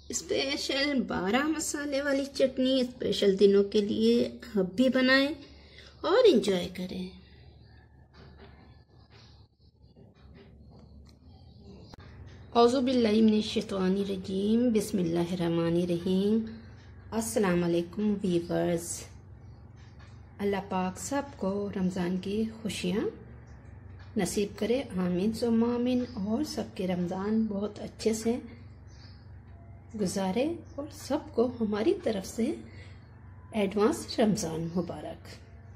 Special 12 मसाले वाली चटनी special दिनों के लिए आप भी बनाएं और एंजॉय करें। औज़ु बिल्लाहि मिनश शैतानिर रजीम, बिस्मिल्लाहिर्रहमानिर रहीम। अस्सलाम वालेकुम वीवर्स। अल्लाह पाक सबको रमज़ान की खुशियाँ नसीब करे, आमीन सुम्मा आमीन। और सबके रमज़ान बहुत अच्छे से गुजारे और सबको हमारी तरफ से एडवांस रमज़ान मुबारक,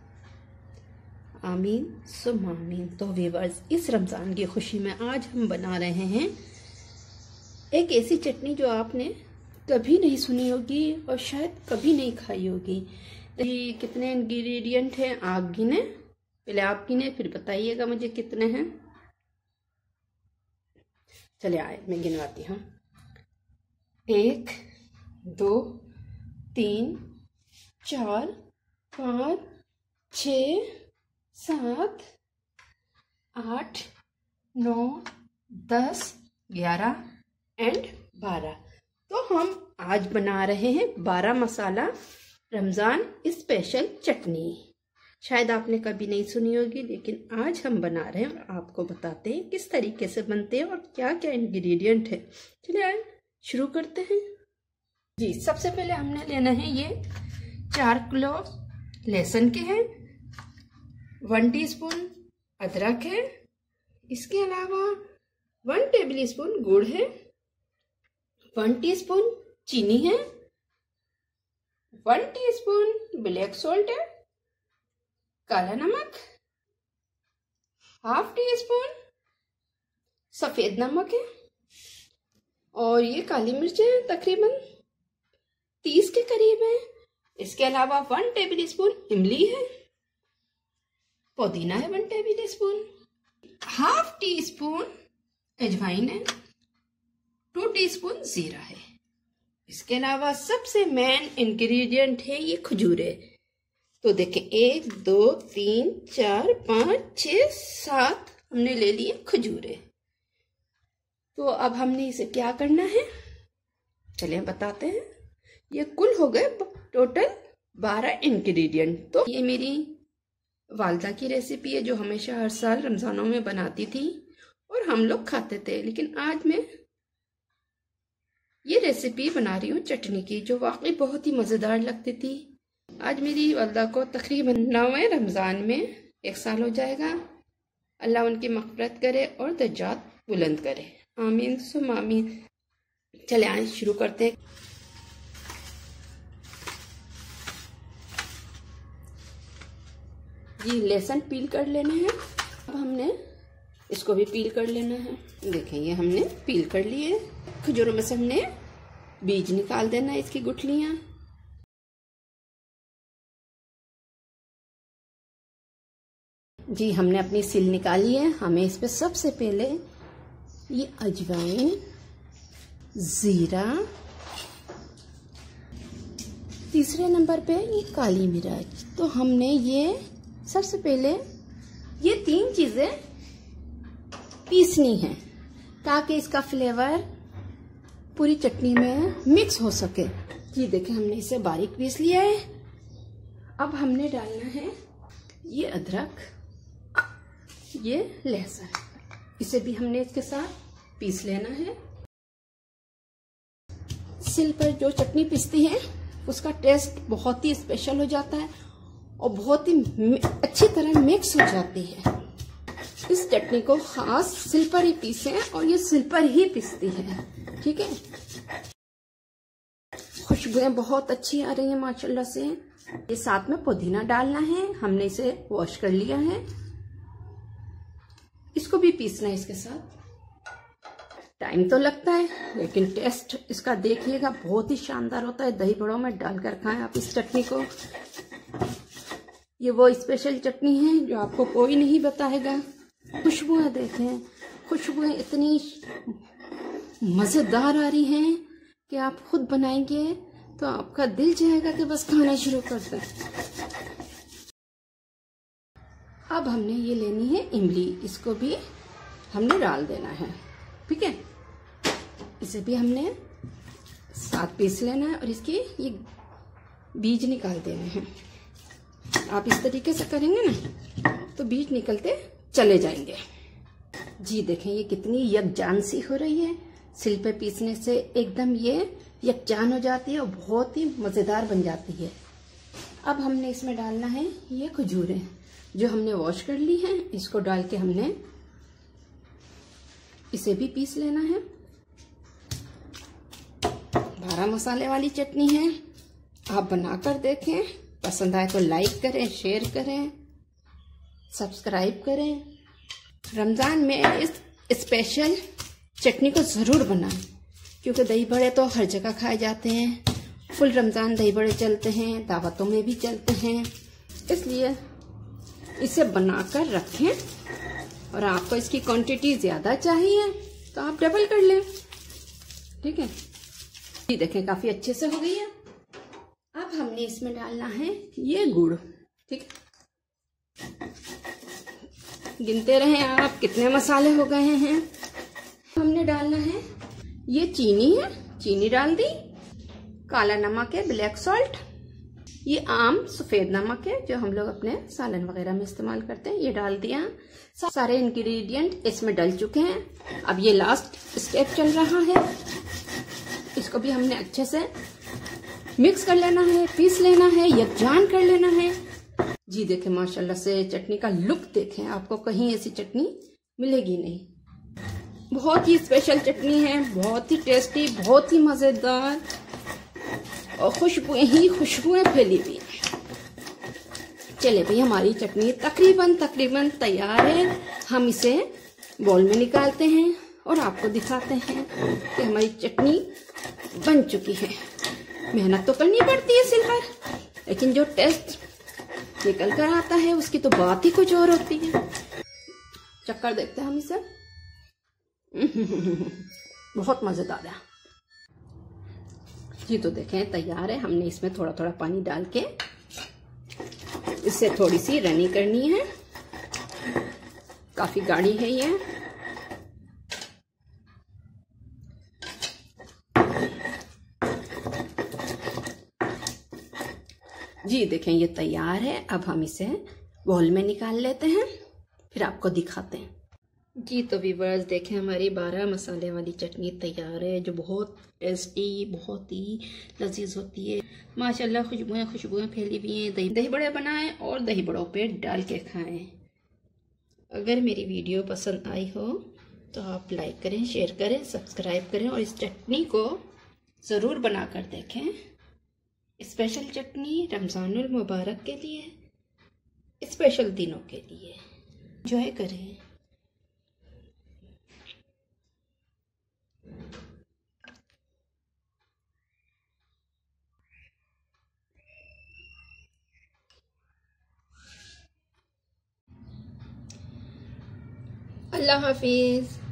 आमीन सुम्मा आमीन। तो व्यूअर्स, इस रमज़ान की खुशी में आज हम बना रहे हैं एक ऐसी चटनी जो आपने कभी नहीं सुनी होगी और शायद कभी नहीं खाई होगी। ये कितने इंग्रेडिएंट हैं आप गिने, पहले आप गिने फिर बताइएगा मुझे कितने हैं। चले आए मैं गिनवाती हूँ। 1 2 3 4 5 6 7 8 9 10 11 एंड 12। तो हम आज बना रहे हैं 12 मसाला रमज़ान स्पेशल चटनी। शायद आपने कभी नहीं सुनी होगी, लेकिन आज हम बना रहे हैं और आपको बताते हैं किस तरीके से बनते हैं और क्या क्या इंग्रेडिएंट है। चलिए आए शुरू करते हैं। जी, सबसे पहले हमने लेना है ये 4 किलो लहसुन के हैं, 1 टीस्पून अदरक है, इसके अलावा 1 टेबल स्पून गुड़ है, 1 टीस्पून चीनी है, 1 टीस्पून ब्लैक सॉल्ट है, काला नमक, ½ टीस्पून सफेद नमक है और ये काली मिर्च है तकरीबन 30 के करीब है। इसके अलावा 1 टेबल स्पून इमली है, पुदीना है 1 टेबल स्पून, ½ टीस्पून अजवाइन है, 2 टीस्पून जीरा है। इसके अलावा सबसे मेन इंग्रेडिएंट है ये खजूर है। तो देखें 1 2 3 4 5 6 7 हमने ले लिए खजूरें। तो अब हमने इसे क्या करना है, चलिए बताते हैं। ये कुल हो गए टोटल 12 इंग्रेडिएंट। तो ये मेरी वालदा की रेसिपी है जो हमेशा हर साल रमज़ानों में बनाती थी और हम लोग खाते थे, लेकिन आज मैं ये रेसिपी बना रही हूँ चटनी की, जो वाकई बहुत ही मज़ेदार लगती थी। आज मेरी वालदा को तकरीबन 9वें रमज़ान में 1 साल हो जाएगा। अल्लाह उनकी मग़फ़िरत करे और दर्जात बुलंद करे, आमीन सुम्मा आमीन। चले आए शुरू करते हैं। जी, लहसुन पील कर लेना है। अब हमने इसको भी पील कर लेना है। देखें ये हमने पील कर लिए। खजूरों में से हमने बीज निकाल देना है, इसकी गुठलियाँ। जी, हमने अपनी सिल निकाली है। हमें इस पे सबसे पहले ये अजवाइन, जीरा, तीसरे नंबर पे ये काली मिर्च। तो हमने ये सबसे पहले ये 3 चीजें पीसनी है ताकि इसका फ्लेवर पूरी चटनी में मिक्स हो सके। ये देखें हमने इसे बारीक पीस लिया है। अब हमने डालना है ये अदरक, ये लहसुन, इसे भी हमने इसके साथ पीस लेना है। सिल पर जो चटनी पीसती है उसका टेस्ट बहुत ही स्पेशल हो जाता है और बहुत ही अच्छी तरह मिक्स हो जाती है। इस चटनी को खास सिल पर ही पीसें और ये सिल पर ही पीसती है, ठीक है। खुशबुएं बहुत अच्छी आ रही है माशाल्लाह से। ये साथ में पुदीना डालना है, हमने इसे वॉश कर लिया है। इसको भी पीसना है इसके साथ। टाइम तो लगता है लेकिन टेस्ट इसका देखिएगा बहुत ही शानदार होता है। दही बड़ों में डालकर खाएं आप इस चटनी को। ये वो स्पेशल चटनी है जो आपको कोई नहीं बताएगा। खुशबुएं देखें, खुशबुएं इतनी मजेदार आ रही हैं कि आप खुद बनाएंगे तो आपका दिल चाहेगा कि बस खाना शुरू कर दें। अब हमने ये लेनी है इमली, इसको भी हमने डाल देना है, ठीक है। इसे भी हमने साथ पीस लेना है और इसकी ये बीज निकाल देने हैं। आप इस तरीके से करेंगे ना तो बीज निकलते चले जाएंगे। जी देखें ये कितनी यकजान सी हो रही है। सिल पे पीसने से एकदम ये यकजान हो जाती है और बहुत ही मज़ेदार बन जाती है। अब हमने इसमें डालना है ये खजूरें जो हमने वॉश कर ली हैं। इसको डाल के हमने इसे भी पीस लेना है। 12 मसाले वाली चटनी है, आप बनाकर देखें। पसंद आए तो लाइक करें, शेयर करें, सब्सक्राइब करें। रमज़ान में इस स्पेशल चटनी को ज़रूर बनाएं क्योंकि दही बड़े तो हर जगह खाए जाते हैं। फुल रमज़ान दही बड़े चलते हैं, दावतों में भी चलते हैं, इसलिए इसे बनाकर रखें। और आपको इसकी क्वांटिटी ज़्यादा चाहिए तो आप डबल कर लें, ठीक है। ये देखें काफ़ी अच्छे से हो गई है। अब हमने इसमें डालना है ये गुड़, ठीक है। गिनते रहें आप कितने मसाले हो गए हैं। हमने डालना है ये चीनी है, चीनी डाल दी। काला नमक है, ब्लैक सॉल्ट। ये आम सफेद नमक है जो हम लोग अपने सालन वगैरह में इस्तेमाल करते हैं, ये डाल दिया। सारे इंग्रेडिएंट इसमें डल चुके हैं। अब ये लास्ट स्टेप चल रहा है, इसको भी हमने अच्छे से मिक्स कर लेना है, पीस लेना है, यकजान कर लेना है। जी देखें माशाल्लाह से चटनी का लुक देखें, आपको कहीं ऐसी चटनी मिलेगी नहीं। बहुत ही स्पेशल चटनी है, बहुत ही टेस्टी, बहुत ही मजेदार और खुशबुएं फैली हुई। चले भाई हमारी चटनी तकरीबन तैयार है। हम इसे बाउल में निकालते हैं और आपको दिखाते हैं कि हमारी चटनी बन चुकी है। मेहनत तो करनी पड़ती है सिलकर, लेकिन जो टेस्ट निकल कर आता है उसकी तो बात ही कुछ और होती है। चक्कर देखते हैं हम इसे। बहुत मजेदार है जी। तो देखें तैयार है। हमने इसमें थोड़ा थोड़ा पानी डाल के इससे थोड़ी सी रनी करनी है। काफी गाढ़ी है ये। जी देखें ये तैयार है। अब हम इसे बाउल में निकाल लेते हैं, फिर आपको दिखाते हैं। जी तो व्यूअर्स देखें हमारी 12 मसाले वाली चटनी तैयार है जो बहुत टेस्टी, बहुत ही लजीज होती है। माशाल्लाह खुशबुएं फैली हुई हैं। दही बड़े बनाएं और दही बड़ों पे डाल के खाएं। अगर मेरी वीडियो पसंद आई हो तो आप लाइक करें, शेयर करें, सब्सक्राइब करें और इस चटनी को ज़रूर बनाकर देखें। स्पेशल चटनी रमज़ानुल मुबारक के लिए, स्पेशल दिनों के लिए एंजॉय करें। अल्लाह हाफिज़।